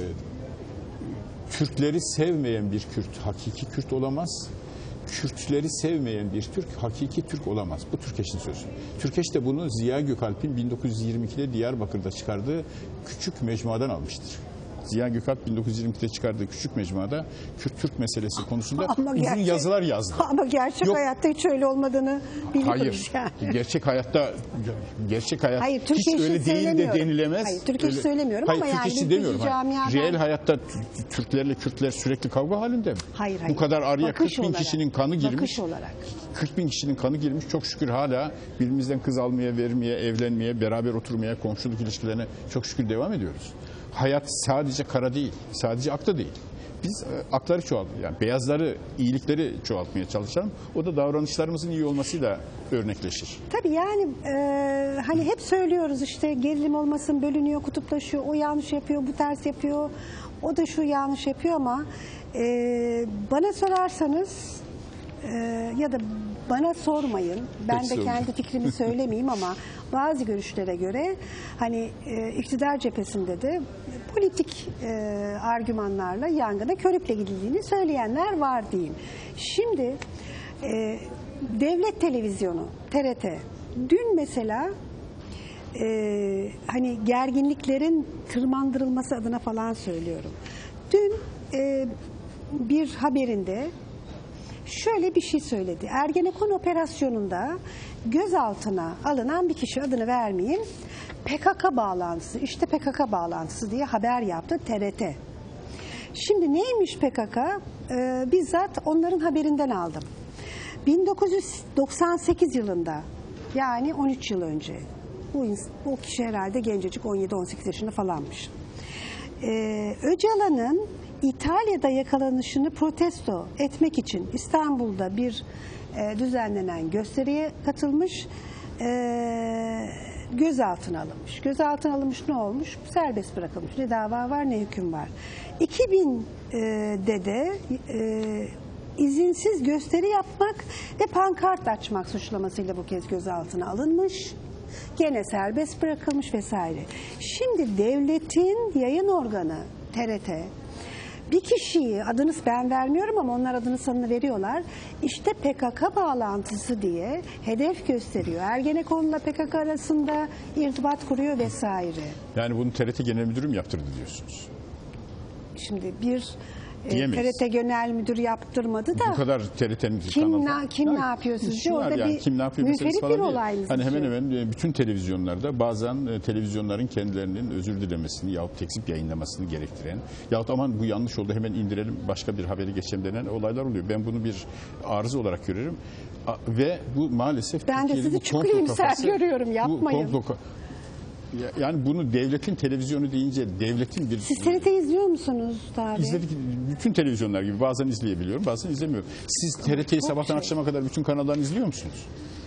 Türkleri sevmeyen bir Kürt hakiki Kürt olamaz. Kürtleri sevmeyen bir Türk hakiki Türk olamaz. Bu Türkeş'in sözü. Türkeş de bunu Ziya Gökalp'in bin dokuz yüz yirmi ikide Diyarbakır'da çıkardığı küçük mecmuadan almıştır. Ziya Gökalp bin dokuz yüz yirmi ikide çıkardığı küçük mecmuada Kürt-Türk meselesi konusunda Ama uzun gerçek- yazılar yazdı. Ama gerçek Yok. hayatta hiç öyle olmadığını biliyoruz Hayır. yani. Gerçek hayatta gerçek hayat Hayır, hiç Türkiye için öyle değil de söylemiyorum. denilemez. Hayır, Türkiye için Öyle- söylemiyorum Hayır, ama Türkiye yani için ülkücü demiyorum. Hayır. camiadan- Reel hayatta t- Türklerle Kürtler sürekli kavga halinde mi? Hayır, hayır. Bu kadar araya Bakış kırk bin olarak. kişinin kanı girmiş. Bakış olarak. kırk bin kişinin kanı girmiş. Çok şükür hala birbirimizden kız almaya, vermeye, evlenmeye, beraber oturmaya, komşuluk ilişkilerine çok şükür devam ediyoruz. Hayat sadece kara değil, sadece akta değil. Biz e, akları çoğaltmaya, yani beyazları, iyilikleri çoğaltmaya çalışalım. O da davranışlarımızın iyi olmasıyla örnekleşir. Tabii yani e, hani hep söylüyoruz işte gerilim olmasın, bölünüyor, kutuplaşıyor, o yanlış yapıyor, bu ters yapıyor, o da şu yanlış yapıyor ama e, bana sorarsanız e, ya da bana sormayın, ben Peki, de sormayın. kendi fikrimi söylemeyeyim ama bazı görüşlere göre hani e, iktidar cephesinde de politik e, argümanlarla yangına körükle gidildiğini söyleyenler var diyeyim. Şimdi e, devlet televizyonu T R T dün mesela e, hani gerginliklerin tırmandırılması adına falan söylüyorum. Dün e, bir haberinde şöyle bir şey söyledi. Ergenekon operasyonunda gözaltına alınan bir kişi, adını vermeyeyim, P K K bağlantısı, işte P K K bağlantısı diye haber yaptı T R T. Şimdi neymiş P K K? Ee, bizzat onların haberinden aldım. bin dokuz yüz doksan sekiz yılında, yani on üç yıl önce, bu, ins- bu kişi herhalde gencecik, on yedi on sekiz yaşında falanmış. Ee, Öcalan'ın İtalya'da yakalanışını protesto etmek için İstanbul'da bir e, düzenlenen gösteriye katılmış, e, gözaltına alınmış. Gözaltına alınmış, ne olmuş? Serbest bırakılmış. Ne dava var ne hüküm var. iki binde de e, izinsiz gösteri yapmak ve pankart açmak suçlamasıyla bu kez gözaltına alınmış. Gene serbest bırakılmış vesaire. Şimdi devletin yayın organı T R T bir kişiyi, adını ben vermiyorum ama onlar adını sanını veriyorlar, İşte P K K bağlantısı diye hedef gösteriyor. Ergenekon'la P K K arasında irtibat kuruyor vesaire. Yani bunu T R T Genel Müdürü mü yaptırdı diyorsunuz? Şimdi bir e, diyemeyiz. T R T Genel Müdür yaptırmadı da. Bu kadar T R T'nin Kim, na, kim ne yapıyor sizce? Orada yani, bir kim ne yapıyor meselesi münferit bir falan değil. olay mı Hani sizce? hemen hemen bütün televizyonlarda bazen e, televizyonların kendilerinin özür dilemesini yahut tekzip yayınlamasını gerektiren yahut aman bu yanlış oldu hemen indirelim başka bir haberi geçelim denen olaylar oluyor. Ben bunu bir arıza olarak görüyorum. A, ve bu maalesef Ben de Türkiye'de sizi bu çok komplo iyimser kafası- görüyorum, yapmayın. Bu komplo, yani bunu devletin televizyonu deyince devletin bir... Siz T R T izliyor musunuz abi? İzledik, bütün televizyonlar gibi bazen izleyebiliyorum, bazen izlemiyorum. Siz T R T'yi çok sabahtan şey. akşama kadar bütün kanallarını izliyor musunuz?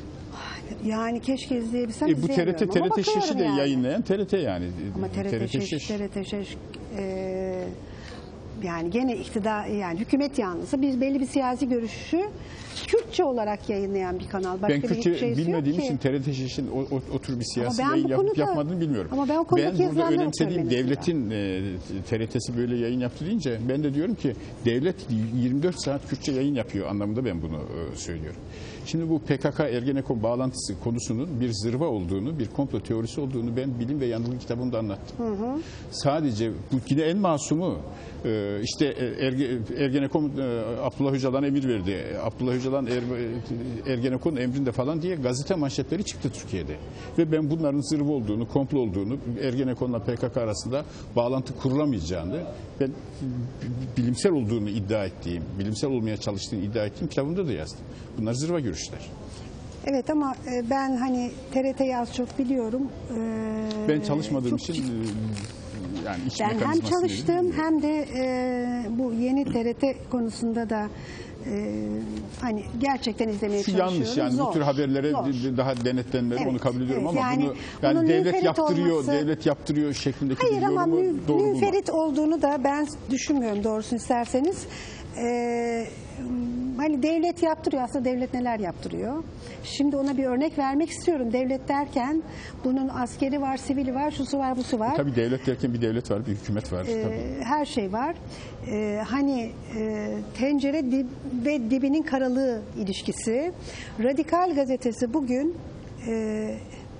Yani keşke izleyebilsem, E, bu T R T, izleyemiyorum T R ama T Şiş'i de bakıyorum yani. yayınlayan T R T yani. Ama T R T Şiş, T R T Şiş e, yani gene iktidar, yani hükümet yanlısı bir belli bir siyasi görüşü Kürtçe olarak yayınlayan bir kanal. Başka Ben bir Kürtçe şeysi yok bilmediğim ki. için T R T Şiş'in o, o, o tür bir siyasi ben yayın bu yapıp konuda- yapmadığını bilmiyorum. ama ben o konudaki Ben burada yazılanları önemsediğim söylemek devletin e, T R T'si böyle yayın yaptı deyince ben de diyorum ki devlet yirmi dört saat Kürtçe yayın yapıyor anlamında ben bunu e, söylüyorum. Şimdi bu P K K Ergenekon bağlantısı konusunun bir zırva olduğunu, bir komplo teorisi olduğunu ben Bilim ve Yanılgı kitabımda anlattım. Hı hı. Sadece bu yine en masumu e, işte Erge, Ergenekon e, Abdullah Öcalan emir verdi. Abdullah Öcalan er, Ergenekon emrinde falan diye gazete manşetleri çıktı Türkiye'de. Ve ben bunların zırva olduğunu, komplo olduğunu, Ergenekon'la P K K arasında bağlantı kurulamayacağını, ben bilimsel olduğunu iddia ettiğim, bilimsel olmaya çalıştığını iddia ettiğim kitabımda da yazdım. Bunlar zırva görüşler. Evet ama e, ben hani T R T'yi az çok biliyorum. E, Ben çalışmadığım çok için e, yani iç Ben hem mekanizmasını çalıştım bilmiyorum. hem de e, bu yeni T R T konusunda da e, hani gerçekten izlemeye Şu çalışıyorum. yanlış yani Zor, bu tür haberlere zor. daha denetlenmeli Evet, onu kabul ediyorum evet, ama yani bunu yani bunun devlet münferit yaptırıyor, olması- devlet yaptırıyor şeklindeki Hayır bir ama yorumu mün- doğru bulmam. münferit olduğunu da ben düşünmüyorum doğrusunu isterseniz. Ee, hani devlet yaptırıyor, aslında devlet neler yaptırıyor? Şimdi ona bir örnek vermek istiyorum. Devlet derken bunun askeri var, sivili var, şusu var, busu var. Tabii devlet derken bir devlet var, bir hükümet var. Ee, tabii. her şey var. Ee, hani e, tencere dib ve dibinin karalığı ilişkisi. Radikal gazetesi bugün e,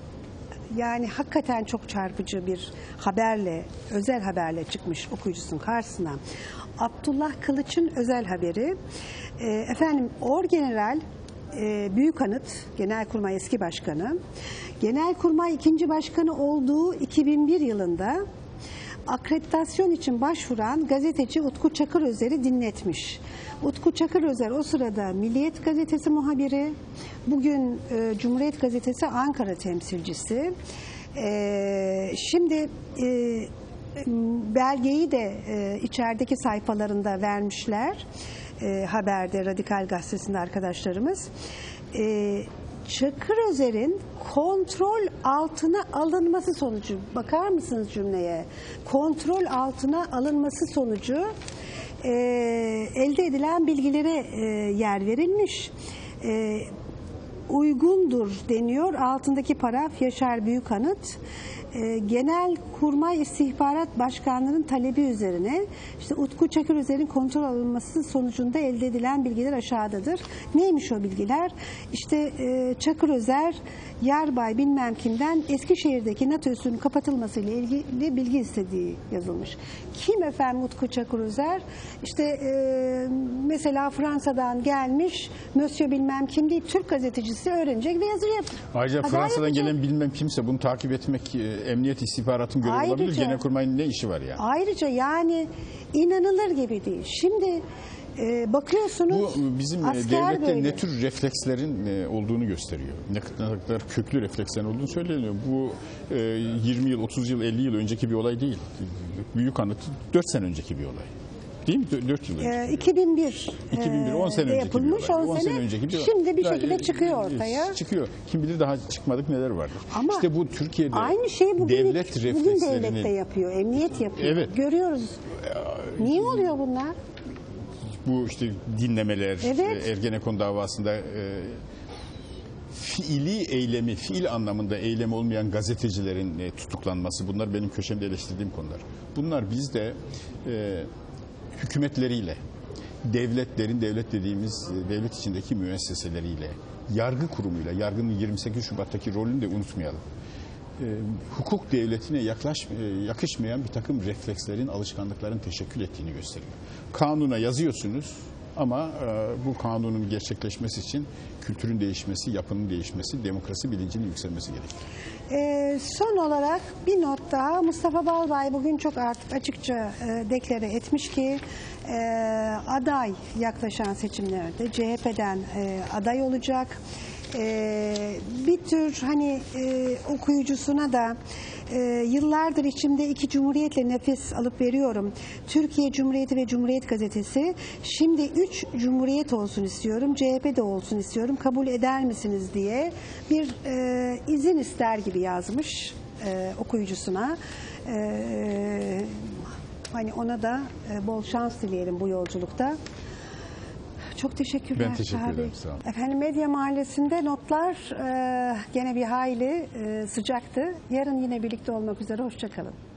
yani hakikaten çok çarpıcı bir haberle, özel haberle çıkmış okuyucusunun karşısına. Abdullah Kılıç'ın özel haberi. E, efendim Orgeneral e, Büyükanıt, Genelkurmay eski başkanı, Genelkurmay ikinci başkanı olduğu iki bin bir yılında akreditasyon için başvuran gazeteci Utku Çakırözer'i dinletmiş. Utku Çakırözer o sırada Milliyet Gazetesi muhabiri, bugün e, Cumhuriyet Gazetesi Ankara temsilcisi. E, şimdi e, belgeyi de e, içerideki sayfalarında vermişler. E, haberde, Radikal Gazetesi'nde arkadaşlarımız. E, Çakırözer'in kontrol altına alınması sonucu, bakar mısınız cümleye? Kontrol altına alınması sonucu e, elde edilen bilgilere e, yer verilmiş. E, uygundur deniyor. Altındaki paraf Yaşar Büyükanıt. E, Genelkurmay İstihbarat Başkanlığı'nın talebi üzerine işte Utku Çakırözer'in kontrol alınması sonucunda elde edilen bilgiler aşağıdadır. Neymiş o bilgiler? İşte e, Çakırözer Yarbay bilmem kimden Eskişehir'deki NATO üssünün kapatılmasıyla ilgili bilgi istediği yazılmış. Kim efendim Utku Çakırözer? İşte e, mesela Fransa'dan gelmiş Monsieur bilmem kim değil, Türk gazetecisi öğrenecek ve yazı yapacak. Ayrıca Haber Fransa'dan yapacak. gelen bilmem kimse bunu takip etmek e, emniyet istihbaratın görevi Ayrıca- olabilir. Genelkurmay'ın ne işi var ya? Ayrıca yani inanılır gibi değil. Şimdi e, bakıyorsunuz Bu bizim e, asker devlette böyle. ne tür reflekslerin e, olduğunu gösteriyor. Ne kadar köklü reflekslerin olduğunu söyleniyor. Bu e, yirmi yıl, otuz yıl, elli yıl önceki bir olay değil. Büyük anıt dört sene önceki bir olay. Değil mi? dört yıl önce. E, iki bin bir, iki bin bir, on sene e, önceki yapılmış, bir olay. on on sene, sene önceki bir olay. şimdi bir Daha, şekilde e, çıkıyor e, ortaya. Çıkıyor. Kim bilir daha çıkmadık neler vardır. Ama işte bu Türkiye'de aynı şeyi bugün, devlet bugün reflekslerinin devlet de yapıyor, emniyet yapıyor. Evet. Görüyoruz. Niye oluyor bunlar? bu işte dinlemeler, Evet. e, Ergenekon davasında e, fiili eylemi, fiil anlamında eylem olmayan gazetecilerin e, tutuklanması, bunlar benim köşemde eleştirdiğim konular. Bunlar bizde e, hükümetleriyle, devletlerin, devlet dediğimiz e, devlet içindeki müesseseleriyle, yargı kurumuyla, yargının yirmi sekiz Şubat'taki rolünü de unutmayalım. e, hukuk devletine yaklaş, e, yakışmayan bir takım reflekslerin, alışkanlıkların teşekkül ettiğini gösteriyor. Kanuna yazıyorsunuz ama e, bu kanunun gerçekleşmesi için kültürün değişmesi, yapının değişmesi, demokrasi bilincinin yükselmesi gerekir. Ee, son olarak bir not daha. Mustafa Balbay bugün çok artık açıkça e, deklare etmiş ki e, aday yaklaşan seçimlerde C H P'den e, aday olacak. E, bir tür hani e, okuyucusuna da e, yıllardır içimde iki cumhuriyetle nefes alıp veriyorum. Türkiye Cumhuriyeti ve Cumhuriyet Gazetesi. Şimdi üç cumhuriyet olsun istiyorum. C H P de olsun istiyorum. Kabul eder misiniz diye bir e, izin ister gibi yazmış e, okuyucusuna. E, hani ona da e, bol şans dileyelim bu yolculukta. Çok teşekkürler. Ben teşekkür Taha ederim, Bey. sağ olun. Efendim Medya Mahallesi'nde notlar e, gene bir hayli e, sıcaktı. Yarın yine birlikte olmak üzere. Hoşça kalın.